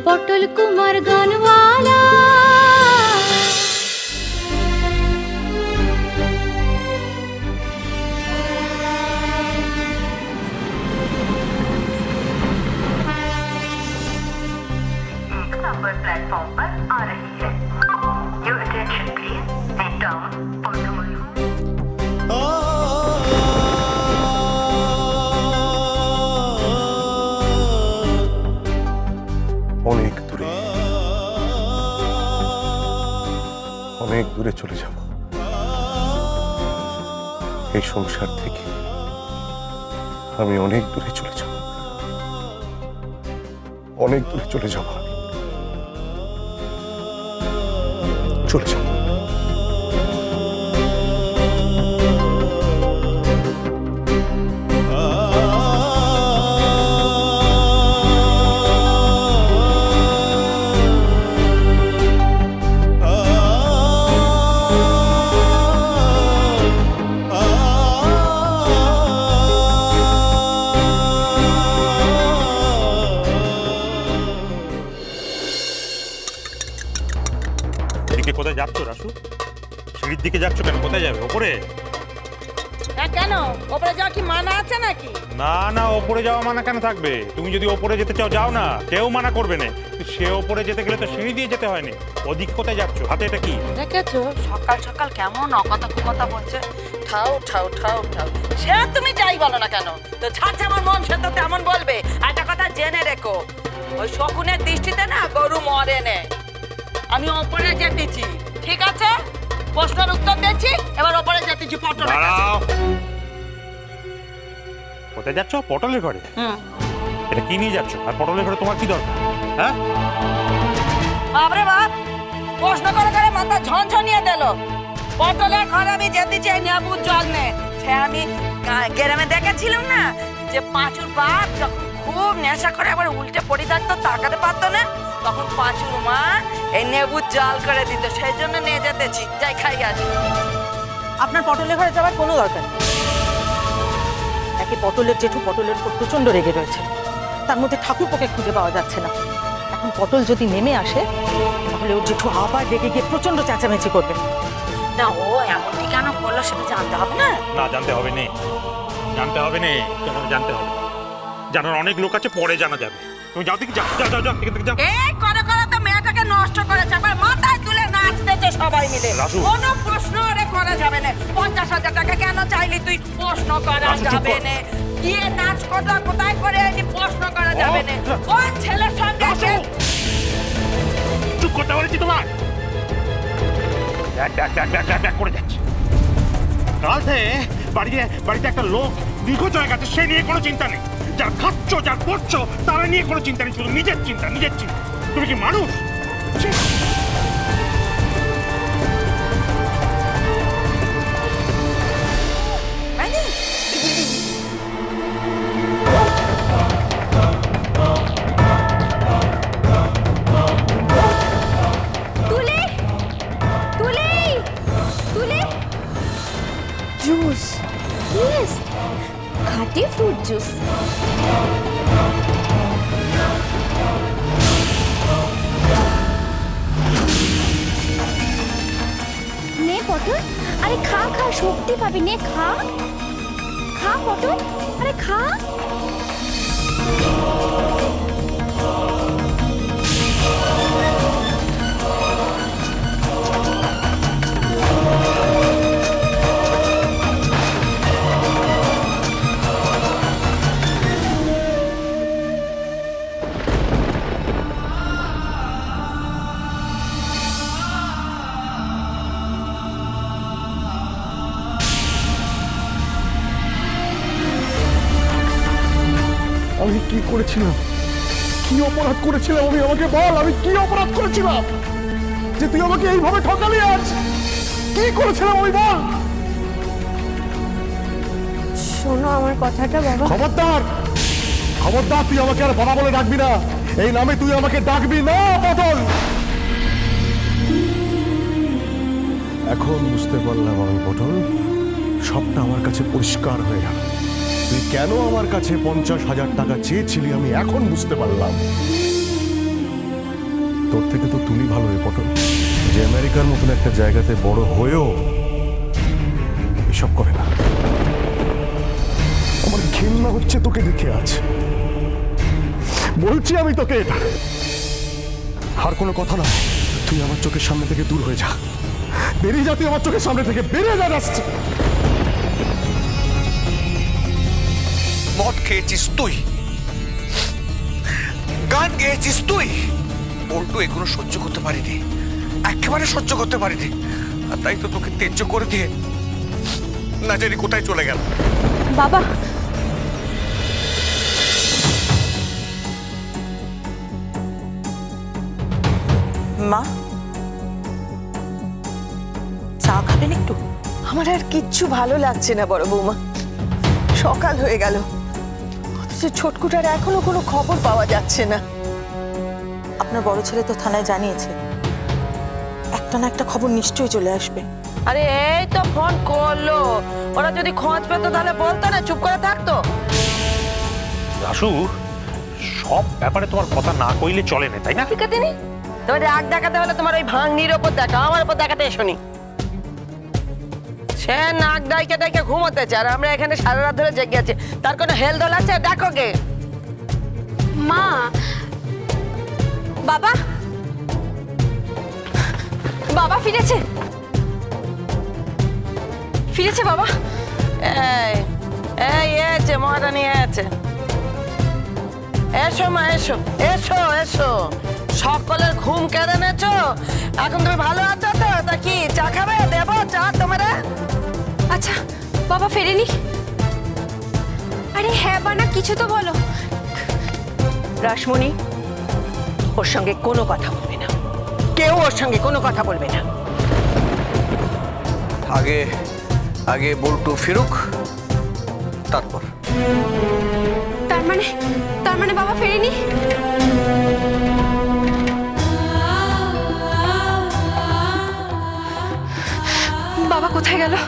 পটল Kumar Gaanwala. Number platform पर आ रही है। Your attention please. Seat down for tomorrow. অনেক দূরে, অনেক দূরে চলে যাব এই সংসার থেকে। আমি অনেক দূরে চলে যাব, অনেক দূরে চলে যাব, চলে যাব। কোথায় যাচ্ছ রাসু? সিঁড়ির দিকে যাচ্ছ কেন? কোথায় যাবে? ওপরে? হ্যাঁ, কেন ওপরে যাওয়া কি মানা আছে নাকি? না না, ওপরে যাওয়া মানা কেন থাকবে? তুমি যদি ওপরে যেতে চাও যাও না, কেউ মানা করবে না। সে ওপরে যেতে গেলে তো সিঁড়ি দিয়ে যেতে হয়নি। ওদিক কোথায় যাচ্ছ? হাতে এটা কি? দেখেছো সকাল সকাল কেমন অকথা কুকথা বলছে। ঠাউ ঠাউ ঠাউ ঠাউ, সে তুমি যাই বলো না কেন, তো যার যেমন মন সে তো তেমন বলবে। একটা কথা জেনে রেখো, ওই শকুনের দৃষ্টিতে না গরু মরে নে। আমি ওপরে যেতেছি, ঠিক আছে? প্রশ্নের উত্তর দিচ্ছি, এবার ওপরে যেতেছি পটলের কাছে। কোথায় যাচ্ছ? পটলের ঘরে? এটা কি নিয়ে যাচ্ছ? আর পটলের ঘরে তোমার কি দরকার? হ্যাঁ বাপরে বাপ, প্রশ্ন করে করে মাথা ঝনঝনিয়ে দিল। পটলের ঘরে আমি যেতেছি নেবুর জল নে। সে আমি গ্রামে দেখেছিলাম না যে পাঁচুর বাপ যখন খুব নেশা করে আবার উল্টে পড়ে থাকতো, তাকাতে পারতো না, তখন পাঁচুর মা এই নেবুর জল করে দিত। সেই জন্য নিয়ে যেতেছি, যাই খাই আসি। আপনার পটলের ঘরে যাওয়ার কোনো দরকার নেই। একে পটলের জেঠু পটলের উপর প্রচন্ড রেগে রয়েছে, তার মধ্যে ঠাকুরপোকে খুঁজে পাওয়া যাচ্ছে না। এখন পটল যদি নেমে আসে তাহলে ওর জেঠু আবার রেগে গিয়ে প্রচন্ড চেঁচামেচি করবে। না, ও এমনটি কেন করলো সেটা জানতে হবে না? না, জানতে হবে না, জানতে হবে না, জানতে হবে। জানার অনেক লোক আছে, পরে জানা যাবে। তুমি যাও দেখি, যাও যাও যাও, এখান থেকে যাও। এই করে করে তো মেয়েটাকে নষ্ট করেছে, আবার মাথায় তুলে নাচতেছে সবাই মিলে। কোনো প্রশ্ন ওরে করা যাবে না। 50,000 টাকা কেন চাইলি তুই? প্রশ্ন করা যাবে না। গিয়ে নাচ করলা কোথায় করে এলি? প্রশ্ন করা যাবে না। ওই ছেলের সঙ্গে এসে চুপ করতে বলেছি তোমার। ব্যাক করে যাচ্ছে। কাল থেকে বাড়িতে একটা লোক নিখোঁজ হয়ে গেছে, সে নিয়ে কোনো চিন্তা নেই। যার খাচ্ছ, যার পড়ছো, তারা নিয়ে কোনো চিন্তা নেই, শুধু নিজের চিন্তা, নিজের চিন্তা। তুমি কি মানুষ? জুস, ইয়েস, খাঁটি ফ্রুট জুস। নে পটল, আরে খা খা, শক্তি পাবি, নে খা খা পটল, আরে খা। আমি কি করেছিলাম? কি অপরাধ করেছিলাম আমি? আমাকে বল, আমি কি অপরাধ করেছিলাম যে তুই আমাকে এইভাবে ঠকালি? আজ কি করেছিলাম আমি, বল। শোনো আমার কথাটা বাবা। খবরদার, খবরদার, তুই আমাকে আর বাবা বলে ডাকবি না। এই নামে তুই আমাকে ডাকবি না পটল। এখন বুঝতে পারলাম আমি পটল, সবটা আমার কাছে পরিষ্কার হয়ে গেল। তুই কেন আমার কাছে 50,000 টাকা চেয়েছিলি আমি এখন বুঝতে পারলাম। তোর থেকে তো তুমি ভালো রে পটল, যে আমেরিকার মতন একটা জায়গাতে বড় হয়েও এসব করে না। আমার ঘৃণা হচ্ছে তোকে দেখে আজ, বলছি আমি তোকে এটা। আর কোনো কথা না, তুই আমার চোখের সামনে থেকে দূর হয়ে যা, বেরিয়ে যা, তুই আমার চোখের সামনে থেকে বেরিয়ে যা। আসছে মদ খেয়েছিস তুই, গান গেয়েছিস তুই, বল্টু এগুলো সহ্য করতে পারিনি, একেবারে সহ্য করতে পারিনি, আর তাই তো তোকে ত্যায্য করে দিয়ে না জানি কোথায় চলে গেল। বাবা, মা চা খাবেন একটু? আমার আর কিচ্ছু ভালো লাগছে না বড় বৌমা, সকাল হয়ে গেল অথচ ছোটকুটার এখনো কোনো খবর পাওয়া যাচ্ছে না। আপনার বড় ছেলে তো থানায় জানিয়েছে, একটা না একটা খবর নিশ্চয়ই চলে আসবে। আরে এই তো ফোন করলো, ওরা যদি খোঁজ পেতো তাহলে বলতো না, চুপ করে থাকতো। দাশু, সব ব্যাপারে তোমার কথা না কইলে চলে না, তাই না? ঠিক আছে, তোমার রাগ দেখাতে হলে তোমার ওই ভাঙনির ওপর দেখা, আমার ওপর দেখাতে এসোনি। সে নাক ডাইকে ডাইকে ঘুমোতেছে, আর আমরা এখানে সারা রাত ধরে জেগে আছি, তার কোনো হেলদোল আছে? দেখো গে মা, বাবা, বাবা ফিরেছে, ফিরেছে বাবা। এই এই এসে মহারানী, এসে এসো মা, এসো এসো এসো। সকলের ঘুম কেড়ে নেছো, এখন তুমি ভালো আছো তো? তা কি চা খাবে? দেবো চা তোমারে? আচ্ছা বাবা ফেরেনি? আরে হ্যাঁ বানা, কিছু তো বলো। রাসমণি, ওর সঙ্গে কোনো কথা বলবে না, কেউ ওর সঙ্গে কোনো কথা বলবে না। আগে আগে বল্টু ফিরুক, তারপর। তার মানে বাবা ফেরেনি? বাবা কোথায় গেল?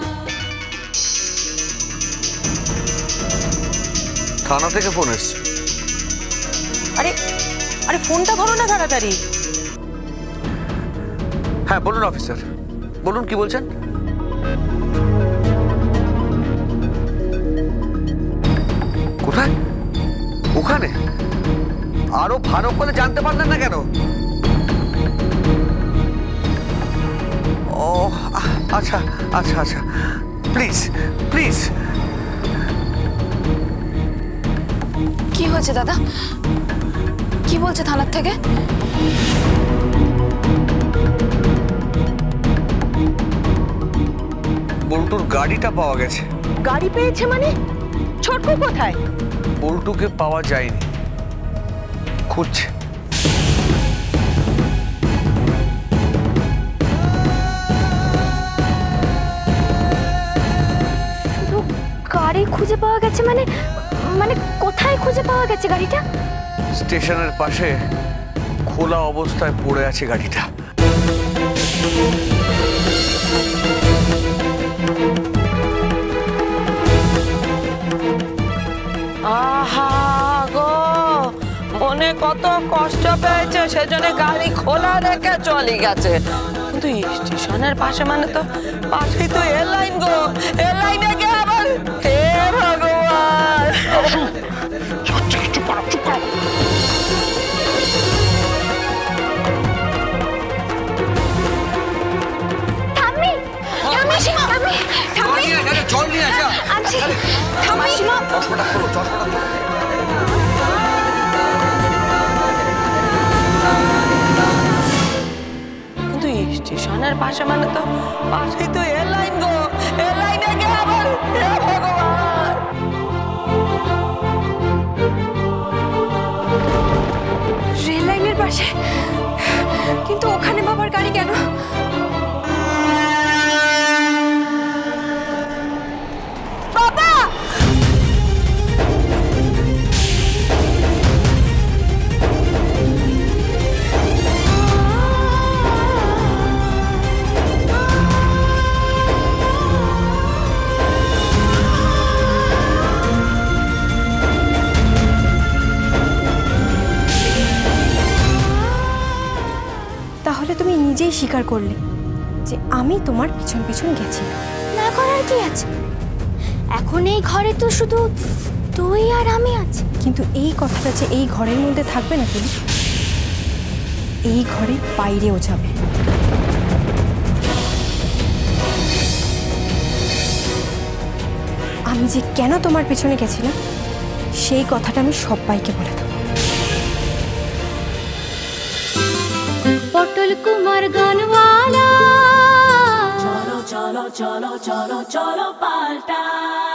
থানা থেকে ফোন এসছে। আরে আরে ফোনটা ধরো না তাড়াতাড়ি। হ্যাঁ বলুন অফিসার, বলুন কি বলছেন। কোথায়? ওখানে? আরো ভালো করে জানতে পারলেন না কেন? ও আচ্ছা আচ্ছা আচ্ছা, প্লিজ প্লিজ। কি হয়েছে দাদা? কি বলছে থানার থেকে? বল্টুর গাড়িটা পাওয়া গেছে। গাড়ি পেয়েছে মানে? ছোটকু কোথায়? বল্টুকে পাওয়া যায়নি, খুঁজছে। গাড়ি খুঁজে পাওয়া গেছে মানে? মানে কোথায় খুঁজে পাওয়া গেছে গাড়িটা? স্টেশনের পাশে খোলা অবস্থায় পড়ে আছে গাড়িটা। আহা গো, মনে কত কষ্ট পেয়েছে, সেজন্য গাড়ি খোলা রেখে চলে গেছে। কিন্তু স্টেশনের পাশে মানে তো পাশেই তো এয়ারলাইন গো, এয়ারলাইনে গিয়ে আবার হে ভগবান। চুপ করো, চুপ করো। থামি, থামি, থামি, থামি। জল নিয়ে আসা। আনছি, থামি। চশমাটা খোলো, চশমাটা খোলো। কিন্তু স্টেশনের পাশে মানে তো পাশেই তো এয়ারলাইন গো, এয়ারলাইনে গিয়ে আবার হে ভগবান। রেল লাইনের পাশে, কিন্তু ওখানে বাবার গাড়ি কেন? বাবা! তুমি নিজেই স্বীকার করলে যে আমি তোমার পিছন পিছন গেছি। না করার কি আছে, এখন এই ঘরে তো শুধু তুই আর আমি আছি। কিন্তু এই কথাটা যে এই ঘরের মধ্যে থাকবে না তুলি, এই ঘরে বাইরেও যাবে। আমি যে কেন তোমার পেছনে গেছিলাম সেই কথাটা আমি সবাইকে বলে দেবো। পটল কুমার গানওয়ালা, চলো চলো চলো চলো চলো পাল্টা।